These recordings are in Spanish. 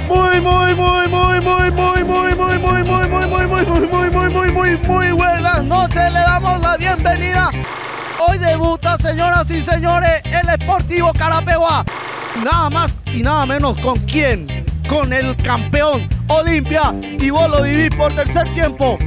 Muy buenas noches, le damos la bienvenida. Hoy debuta, señoras y señores, el Sportivo Carapeguá. Nada más y nada menos, ¿con quién? Con el campeón Olimpia, y vos lo vivís por tercer tiempo.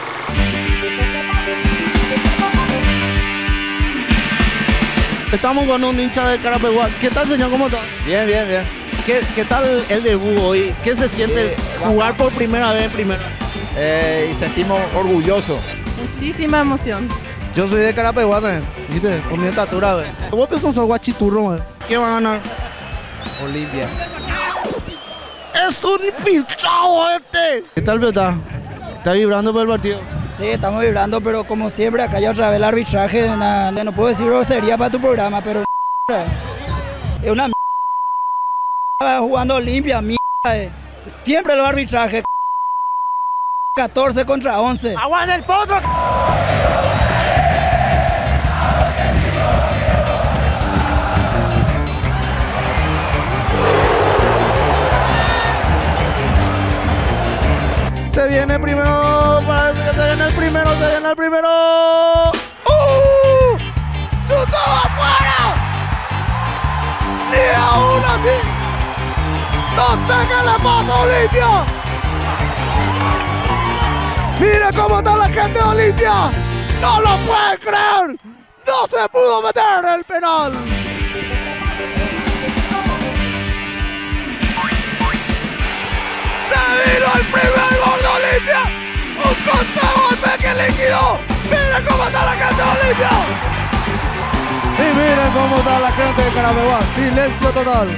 Estamos con un hincha de Carapeguá. ¿Qué tal, señor? ¿Cómo está? Bien, bien, bien. ¿Qué tal el debut hoy? ¿Qué se siente jugar por primera vez en primera? Y sentimos orgullosos. Muchísima emoción. Yo soy de Carapeguá, ¿viste? Con mi estatura, ¿ves? ¿Vos pensás sos guachiturro, ¿ves? ¿Qué va a ganar? Olimpia. ¡Es un infiltrado este! ¿Qué tal, Beta? ¿Está vibrando por el partido? Sí, estamos vibrando, pero como siempre, acá ya otra vez el arbitraje, no puedo decir grosería para tu programa, pero es una jugando Olimpia, siempre los arbitrajes, 14 contra 11. ¡Aguanta el potro! Se viene primero, parece que se viene el primero, ¡Chutó afuera! ¡Ni aún así! ¡No saca la paz Olimpia! ¡Mira cómo está la gente de Olimpia! ¡No lo pueden creer! ¡No se pudo meter el penal! ¡Se vino el primer gol de Olimpia! ¡Un contragolpe que liquidó! ¡Mira cómo está la gente de Olimpia! Y miren cómo está la gente de Carapeguá. Silencio total.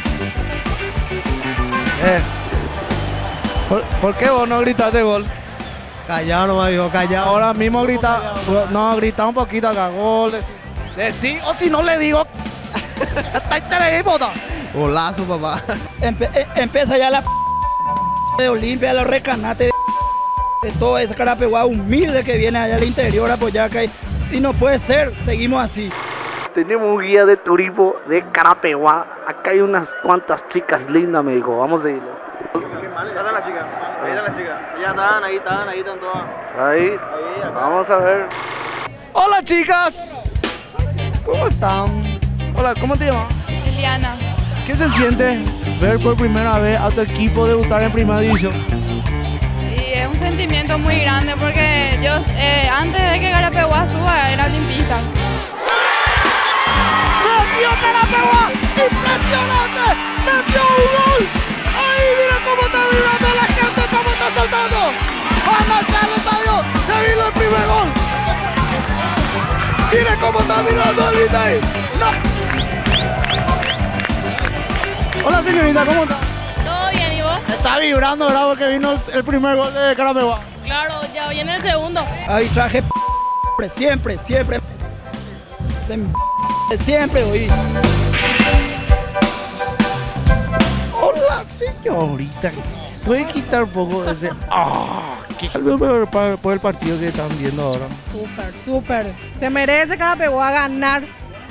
¿Por qué vos no gritaste gol? Callado nomás, dijo, callado. Ahora mismo grita. No, grita un poquito acá. Gol. Decí, o si no le digo. Está interés, bota. Golazo, papá. Empieza ya la de Olimpia, los recanates de todo ese Carapeguá humilde que viene allá al interior a apoyar acá. Y no puede ser, seguimos así. Tenemos un guía de turismo de Carapeguá. Acá hay unas cuantas chicas lindas, me dijo. Vamos a seguirlo. Ahí están las chicas. Ellas estaban ahí, están todas. Ahí. Vamos a ver. Hola, chicas. ¿Cómo están? Hola, ¿cómo te llamas? Eliana. ¿Qué se siente ver por primera vez a tu equipo debutar en primera división? Y es un sentimiento muy grande porque yo antes de que Carapeguá suba era olimpista. ¡Metió Carapeguá! ¡Impresionante! ¡Metió un gol! ¡Ay, mira cómo está vibrando la gente! ¡Cómo está saltando! ¡Anoche al estadio! ¡Se vino el primer gol! ¡Mira cómo está vibrando el ahí! ¡No! Hola, señorita, ¿cómo está? ¿Todo bien y vos? Está vibrando, ¿verdad? Porque vino el primer gol de Carapeguá. Claro, ya viene el segundo. Arbitraje siempre. Siempre oí. Hola, señorita. ¿Puede quitar un poco de ese? ¿Qué por el partido que están viendo ahora? Súper. Se merece Carapeguá ganar.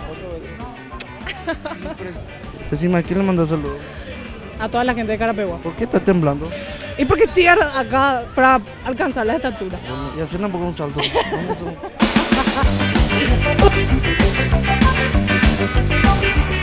Decime, ¿a quién le mandó saludos? A toda la gente de Carapeguá. ¿Por qué está temblando? Y porque estoy acá para alcanzar la estatura. Bueno, y hacer un poco un salto. Vamos a